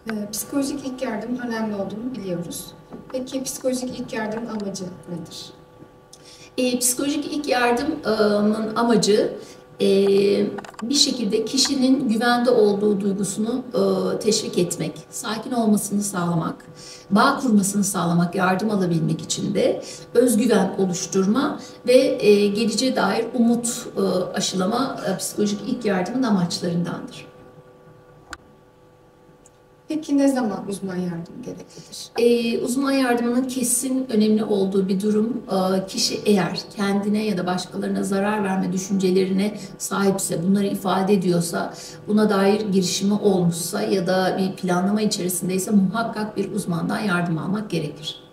Psikolojik ilk yardım önemli olduğunu biliyoruz. Peki psikolojik ilk yardım amacı nedir? Psikolojik ilk yardımın amacı bir şekilde kişinin güvende olduğu duygusunu teşvik etmek, sakin olmasını sağlamak, bağ kurmasını sağlamak, yardım alabilmek için de özgüven oluşturma ve geleceğe dair umut aşılama psikolojik ilk yardımın amaçlarındandır. Peki ne zaman uzman yardım gereklidir? Uzman yardımının kesin önemli olduğu bir durum, kişi eğer kendine ya da başkalarına zarar verme düşüncelerine sahipse, bunları ifade ediyorsa, buna dair girişimi olmuşsa ya da bir planlama içerisindeyse muhakkak bir uzmandan yardım almak gerekir.